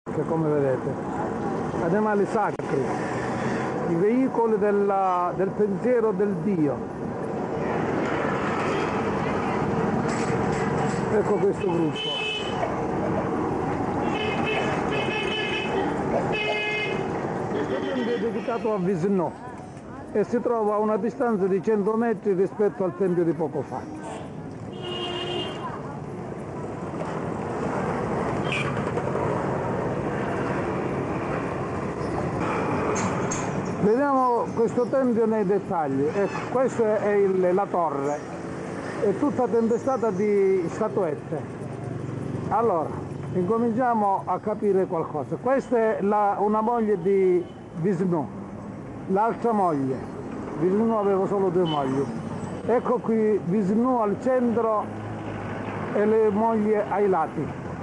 come vedete, animali sacri, i veicoli del pensiero del Dio. Ecco questo gruppo. È dedicato a Vishnu e si trova a una distanza di 100 metri rispetto al tempio di poco fa. Vediamo questo tempio nei dettagli. Questa è la torre, è tutta tempestata di statuette. Allora, incominciamo a capire qualcosa. Questa è una moglie di Vishnu, l'altra moglie. Vishnu aveva solo 2 mogli. Ecco qui Vishnu al centro e le mogli ai lati.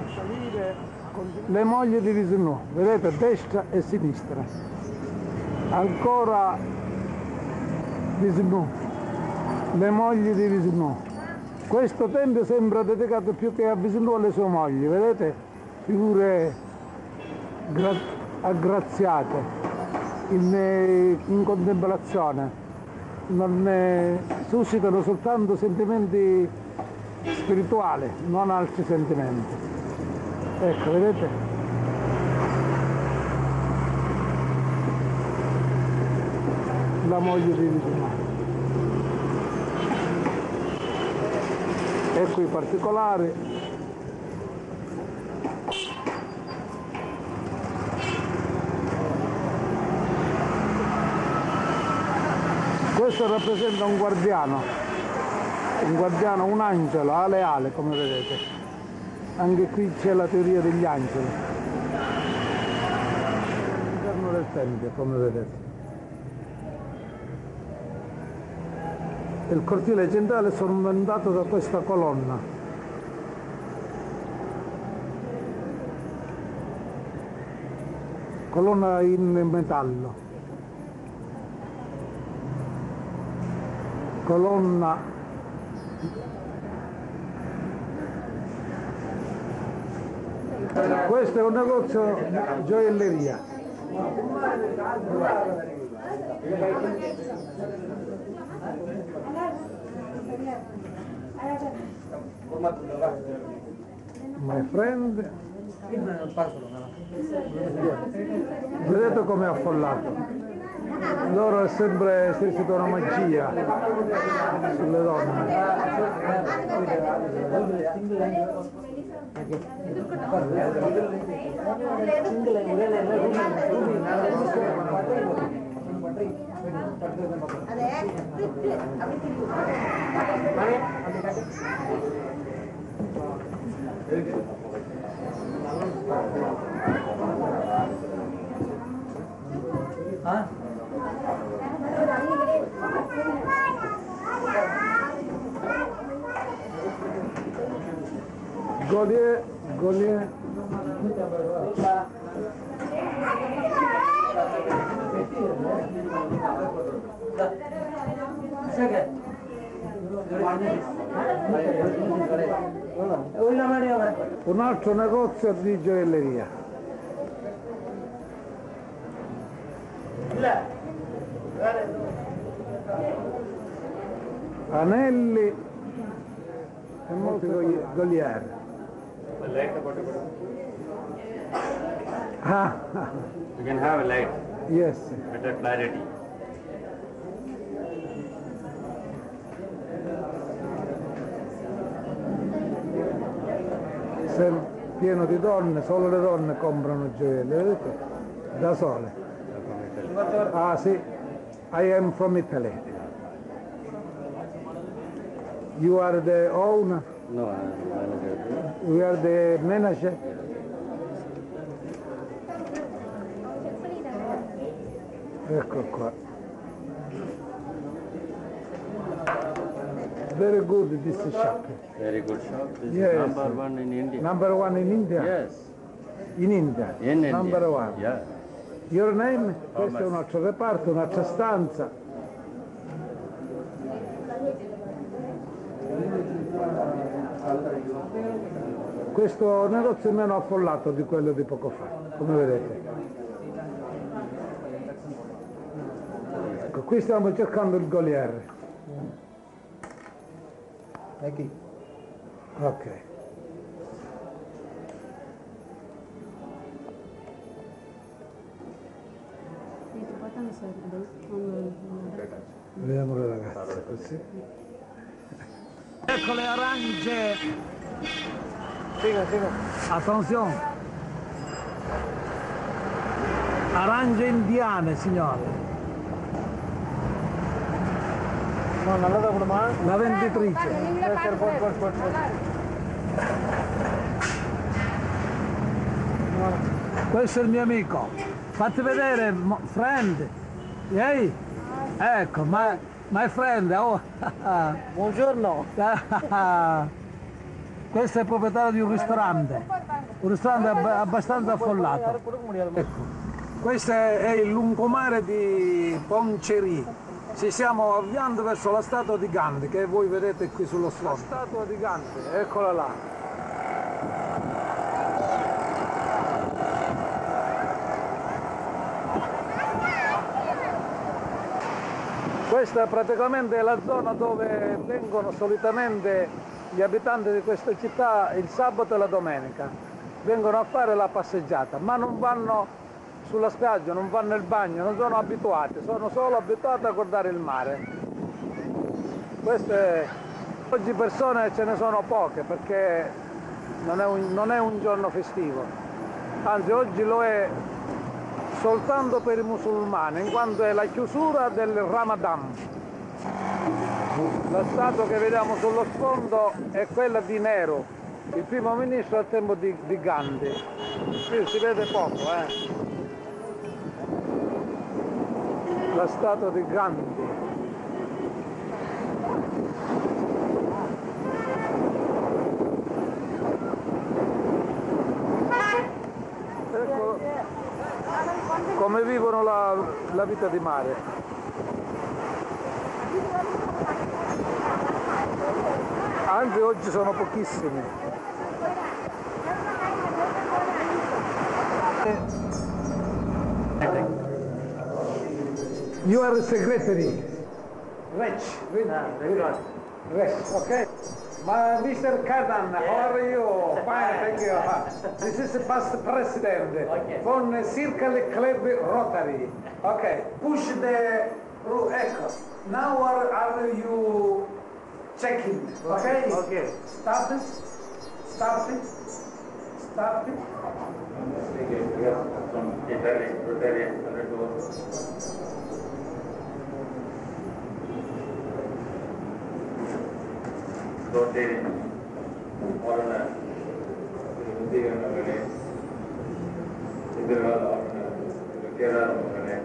Le mogli di Vishnu, vedete, destra e sinistra. Ancora Vishnu, le mogli di Vishnu. Questo tempio sembra dedicato più che a Vishnu alle sue mogli, vedete? Figure aggraziate in contemplazione, suscitano soltanto sentimenti spirituali, non altri sentimenti. Ecco, vedete? La moglie di Vishnu. Ecco i particolari. Questo rappresenta un guardiano, un angelo, ale, come vedete. Anche qui c'è la teoria degli angeli. All'interno del tempio, come vedete. Il cortile centrale è sormontato da questa colonna. Colonna in metallo. Colonna questo è un negozio gioielleria. My friend, vedete come è affollato? Loro è sempre esercita una magia sulle donne. Golier. Un altro negozio di gioielleria. Anelli e molti goliere. You can have a light. Yes. Better clarity. Pieno di donne, solo le donne comprano gioielli, vedete? Da sole. Ah sì, I am from Italy. You are the owner? No, I'm manager. You are the manager? Ecco qua. Very good this shop. Very good shop. This Yes. is number 1 in India. Number 1 in India? Yes. In India? In India. Number 1. Yeah. Your name? Questo è Thomas. un altro reparto, un'altra stanza. questo negozio è meno affollato di quello di poco fa, come vedete. Ecco, qui stiamo cercando il Golier. È qui. Ok. Vediamo le ragazze così. Ecco le arance. Attenzione. Arance indiane, signore. La venditrice. Questo è il mio amico. Fatti vedere, friend. Ehi? Ecco, my friend. Oh. Buongiorno. Questo è il proprietario di un ristorante abbastanza affollato. Ecco. Questo è il lungomare di Poncherì. Ci stiamo avviando verso la statua di Gandhi che voi vedete qui sullo sfondo. La statua di Gandhi, eccola là. Questa è praticamente la zona dove vengono solitamente gli abitanti di questa città il sabato e la domenica. Vengono a fare la passeggiata, ma non vanno sulla spiaggia, non vanno nel bagno, non sono abituati, sono solo abituati a guardare il mare. Oggi persone ce ne sono poche perché non è un giorno festivo, anzi oggi lo è soltanto per i musulmani, in quanto è la chiusura del Ramadan. La statua che vediamo sullo sfondo è quella di Nehru, il primo ministro al tempo di Gandhi. Qui si vede poco, La statua di Gandhi. Ecco come vivono la vita di mare. Anzi oggi sono pochissimi. You are the secretary. Rich. Okay. Mr. Kadan, how are you? Fine, thank you. This is the past president from Circle Club Rotary. Okay. Push the echo. Now are you checking? Okay. Okay. Stop it. Stop it. Stop it. From Italy, Rotary, 102. Rotary, Orana, Udiganavale, Idra Orana, Kera Orana,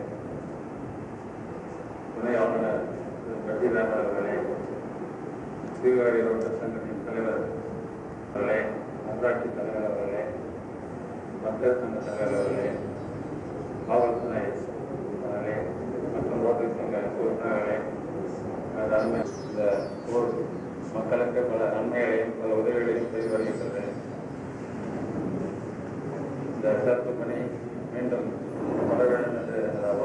Pune Orana, Padina Orana, Sigari Rota Sanghati தலைவர் அவர்களே, நகராட்சி தலைவர் அவர்களே, மக்கள் சங்க தலைவர் அவர்களே, காவல்துறை அவர்களே மற்றும் ரோட்டரி சங்க உறுப்பினர்களே, அருமை இந்த ஊர் மக்களுக்கு பல நன்மைகளையும் பல உதவிகளையும் செய்து வருகின்றது. இந்த சிறப்பு பணி மீண்டும் வர வேண்டும் என்று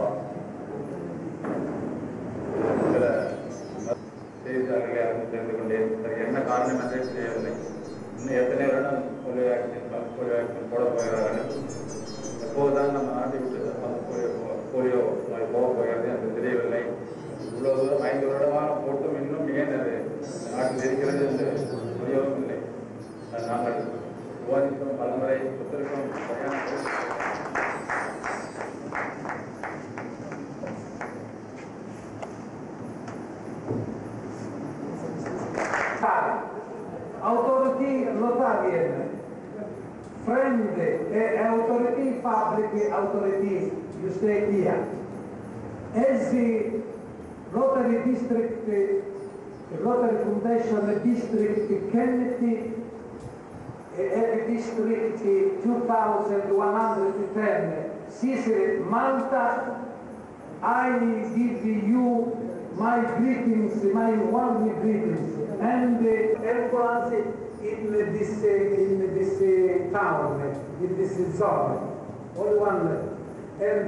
சில செய்தியாளர்களை அறிந்து தெரிந்து கொண்டேன். என்ன காரணம் என்றே தெரியவில்லை. இன்னும் எத்தனை வருடம் போலியோ வேக்சின் போட போகிறார்கள், எப்போதுதான் நம்ம நாட்டை விட்டு போலியோ நோய் போக போகிறது என்று தெரியவில்லை. இவ்வளவு தூரம் 5 வருடமாக போட்டும் இன்னும் ஏன் அது நாட்டில் இருக்கிறது என்று புரியவும் இல்லை. நாங்கள் விவாதித்தோம், பலமுறை ஒத்துழைப்போம். Authority notarial, friend authority public authority, you stay here. As the Rotary District, Rotary Foundation District Kennedy, District 2110, Sicily, Malta, I give you my greetings, my warm greetings, and ambulance in this town, in this zone, only one. And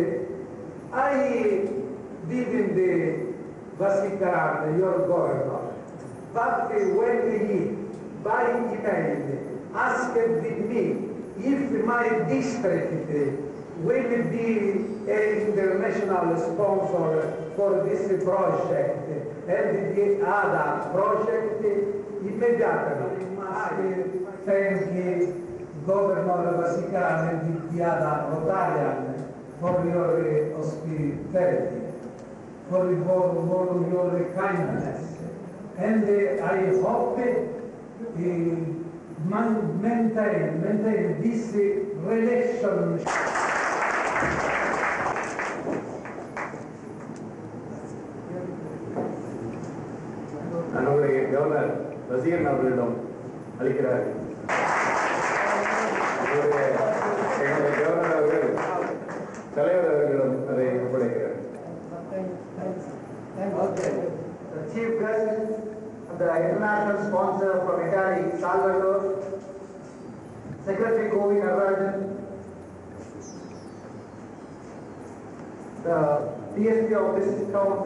I didn't Vasikaran, your governor, but when he, by email, asked me if my district will be an international sponsor for this project and the other project, immediately must thank Governor Vasikaran and the other Rotarian for your hospitality, for your kindness. And I hope maintain this relationship. நம்முடைய governor Vaseegaran அவர்களிடம் அளிக்கிறார். எங்களுடைய கவர்னர் அவர்கள் தலைவர் அவர்களிடம் அதை ஒப்படைக்கிறார். The chief guest, the international sponsor from Italy, Salvador, Secretary Govi Narajan, the DSP of this town,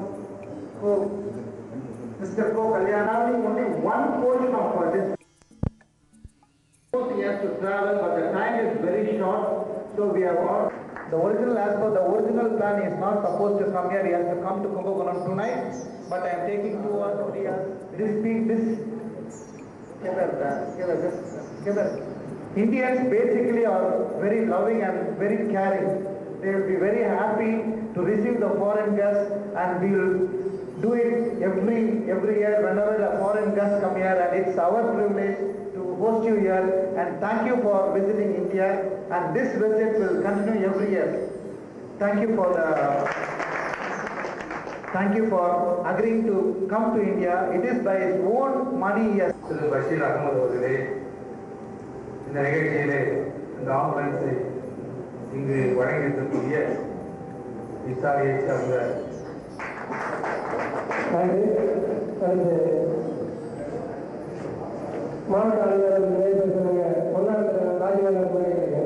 Mr. Ko Kalyanani, only one portion of this. He has to travel, but the time is very short, so we have all. As per the original plan, he is not supposed to come here. He has to come to Kumbakonam tonight. But I am taking 2 or 3 hours. Indians basically are very loving and very caring. They will be very happy to receive the foreign guests, and we will do it every year whenever the foreign guests come here, and it's our privilege to host you here, and thank you for visiting India, and this visit will continue every year. Thank you for agreeing to come to India. It is by his own money he has. திரு பஷீர் அகமது அவர்களே, இந்த நிகழ்ச்சியிலே இந்த ஆம்புலன்ஸை இங்கு வழங்கியிருக்கக்கூடிய இத்தாலியை சார்ந்த மாவட்ட ஆளுநர் ராஜவேந்தர் கோரிக்கிறேன்.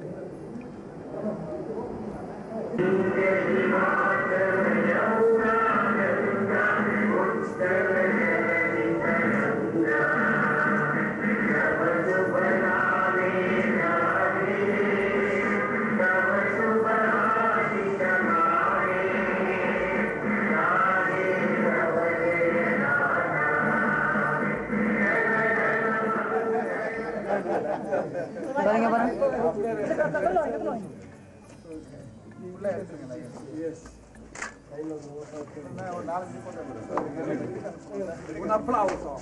Un applauso.